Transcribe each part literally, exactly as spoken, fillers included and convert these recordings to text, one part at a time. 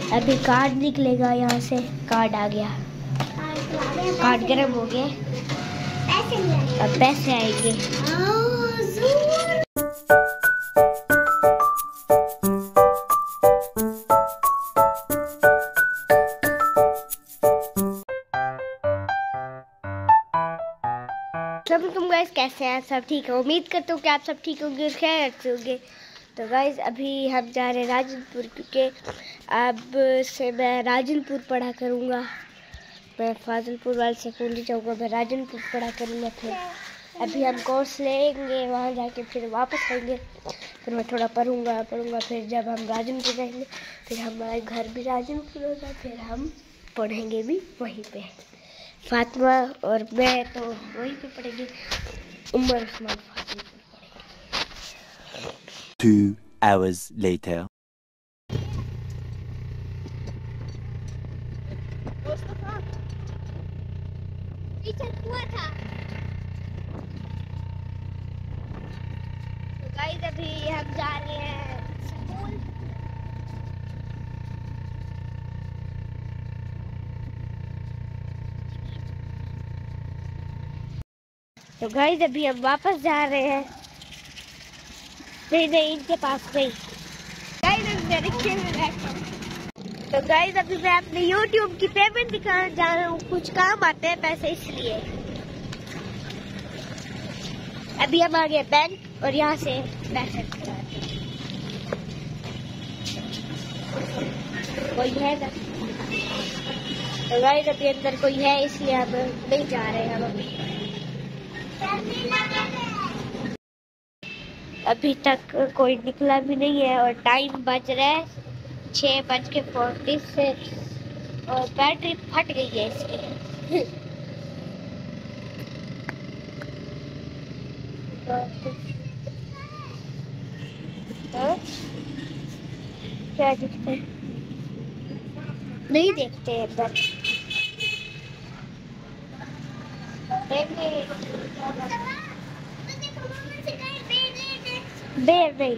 अभी कार्ड निकलेगा यहाँ से। कार्ड आ गया। कार्ड गर्म हो गया। अब पैसे आएंगे। तुम गाइस कैसे हैं? सब ठीक है? उम्मीद करता हूँ कि आप सब ठीक होंगे और खैर से होंगे। तो गाइस अभी हम जा रहे हैं राजनपुर, क्योंकि अब से मैं राजनपुर पढ़ा करूँगा। मैं फाजिलपुर वाले से स्कूल नहीं जाऊँगा, मैं राजनपुर पढ़ा करूँगा। फिर अभी हम कोर्स लेंगे, वहाँ जाके फिर वापस आएंगे। फिर मैं थोड़ा पढ़ूँगा पढ़ूँगा फिर जब हम राजनपुर जाएंगे, फिर हमारा घर भी राजनपुर होगा, फिर हम पढ़ेंगे भी वहीं पे। फातिमा और मैं तो वहीं पे पढ़ेंगे। उमर उस्मान फातिमा पढ़ेंगे। Two hours later. तो गाइस अभी हम जा रहे हैं स्कूल। तो गाइस अभी हम वापस जा रहे हैं। नहीं नहीं इनके पास नहीं। गाइस अभी मैं रिक्शे में बैठा हूँ। तो गाइस अभी मैं अपने यूट्यूब की पेमेंट दिखाने जा रहा हूँ। कुछ काम आते हैं पैसे, इसलिए अभी हम आ गए बैंक और यहाँ से पैसे कोई है ना। तो गाइस अभी अंदर कोई है, इसलिए हम नहीं जा रहे हैं। हम अभी अभी तक कोई निकला भी नहीं है और टाइम बज रहा है छः बज के फोर्टी सिक्स और बैटरी फट गई है इसकी। क्या दिखते हैं? नहीं देखते अंदर। बेर नहीं।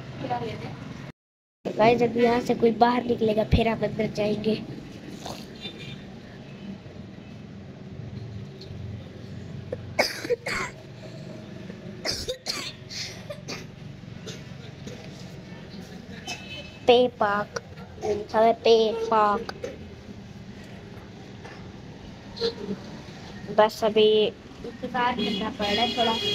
गाइस अभी यहाँ से कोई बाहर निकलेगा, फिर हम अंदर जाएंगे। पे पार्क पे पार्क बस अभी इंतजार करना पड़ रहा है थोड़ा।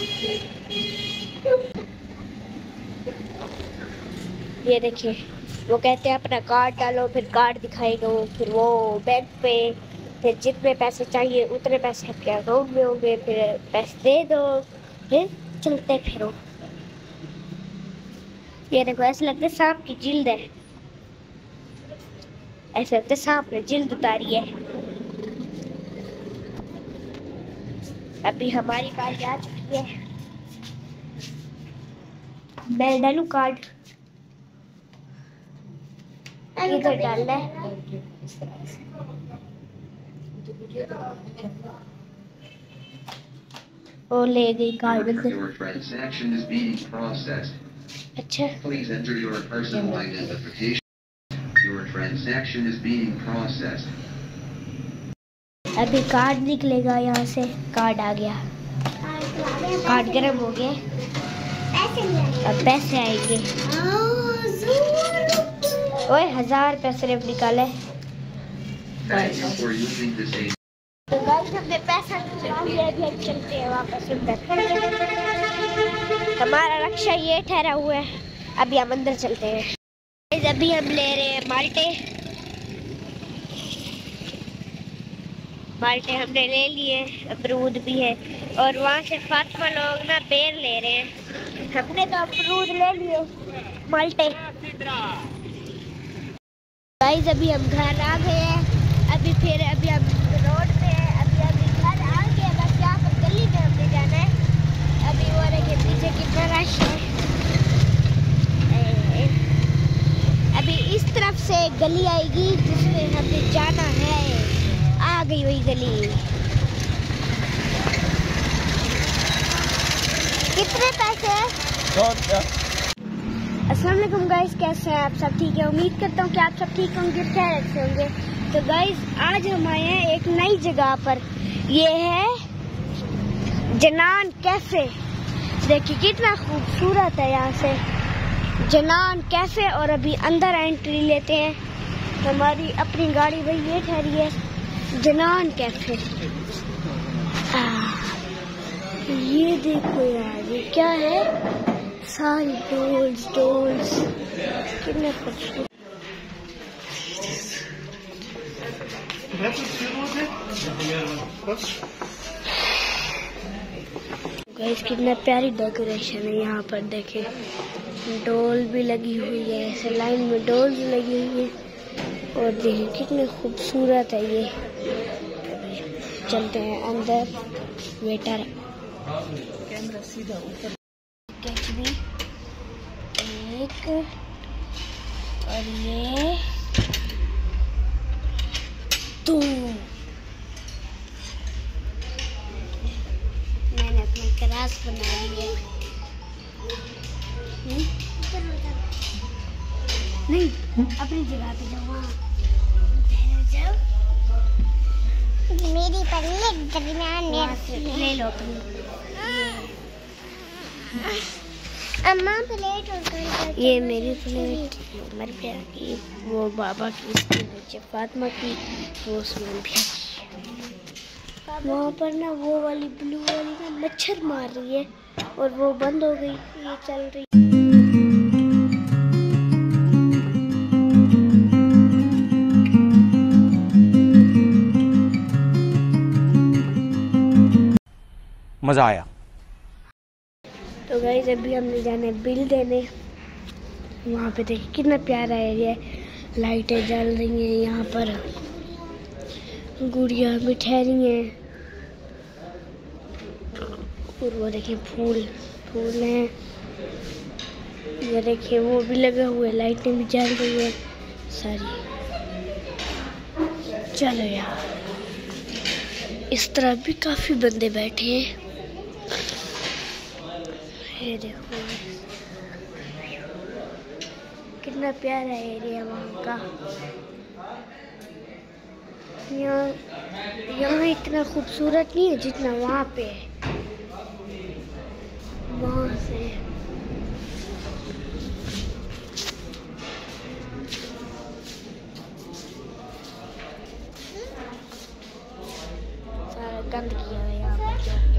ये देखिए, वो कहते हैं अपना कार्ड डालो, फिर कार्ड दिखाएगा वो, फिर वो बैंक पे फिर जितने पैसे चाहिए उतने पैसे आपके अकाउंट में होंगे, फिर पैसे दे दो, फिर चलते फिरो। ये देखो, ऐसे लगता है सांप की जिल्द है। ऐसे लगता है सांप ने जिल्द उतारी है। अभी हमारी बारी आ चुकी है। मैं डालू कार्ड, इधर डालना है। ओ ले गई कार्ड। अच्छा, Please enter your personal identification. Your transaction is being processed. अभी कार्ड निकलेगा यहाँ से। कार्ड आ गया। कार्ड गर्म हो गया। अब पैसे आएंगे। ओए हजार पैसे ने निकाले। तो गाइस हमने पैसा निकाल लिया, अभी हम चलते हैं वापस अंदर। हमारा रक्षा ये ठहरा हुआ है, अभी हम अंदर चलते हैं। अभी हम ले रहे हैं माल्टे। माल्टे हमने ले लिए, अमरूद भी है, और वहाँ से फातिमा लोग ना बेर ले रहे हैं। हमने तो अमरूद ले लिए, माल्टे। गाइस अभी हम घर आ गए हैं। अभी फिर अभी हम रोड पे हैं। अभी अभी घर आ गए, बस यहाँ पर गली में हमने जाना है। अभी वो रखे पीछे कितना रश है। अभी इस तरफ से गली आएगी जिसमें हमें जाना है। आ गई वही गली। कितने पैसे? अस्सलाम वालेकुम गाइस, कैसे हैं आप सब? ठीक है, उम्मीद करता हूँ कि आप सब ठीक होंगे, खैरियत से होंगे। तो गाइस आज हम आए हैं एक नई जगह पर। ये है जनान कैफे। देखिए कितना खूबसूरत है यहाँ से जनान कैफे। और अभी अंदर एंट्री लेते हैं। हमारी अपनी गाड़ी भाई ये ठहरी है जनान कैफे। आ, ये देखो यार, ये क्या है? सारी डोल्स डोल्स कितने खूबसूरत। गाइस कितना प्यारी डेकोरेशन है यहाँ पर। देखें डोल भी लगी हुई है, ऐसे लाइन में डोल भी लगी हुई है। और देखिए कितनी खूबसूरत है ये। चलते हैं अंदर। वेटर कैमरा सीधा ऊपर भी एक, और ये दो। मैंने अपनी क्लास बना ली है। नहीं अपनी जगह पे जाओ, वहाँ जाओ। मेरी प्लेट दरमियान में ले लो अपनी। अम्मा प्लेट और ये मेरी प्लेट, मेरी प्यार की, वो बाबा की, इसकी नीचे फातिमा की, वो उसमें भी। वहाँ पर ना वो वाली ब्लू वाली ना मच्छर मार रही है और वो बंद हो गई, ये चल रही। मजा आया। तो गाइस अभी हमने जाना है बिल देने। वहाँ पे देखिए कितना प्यारा एरिया है, लाइटें जल रही हैं यहाँ पर, गुड़िया भी ठहरी हैं। और वो देखिए फूल फूल हैं, ये देखिए वो भी लगा हुआ है, लाइटें भी जल रही है सारी। चलो यार, इस तरफ भी काफी बंदे बैठे हैं। ये देखो कितना प्यारा एरिया वहाँ का। यहाँ यहाँ इतना खूबसूरत नहीं है जितना वहाँ पे है। वहाँ से सारा गंद किया है यहाँ पर।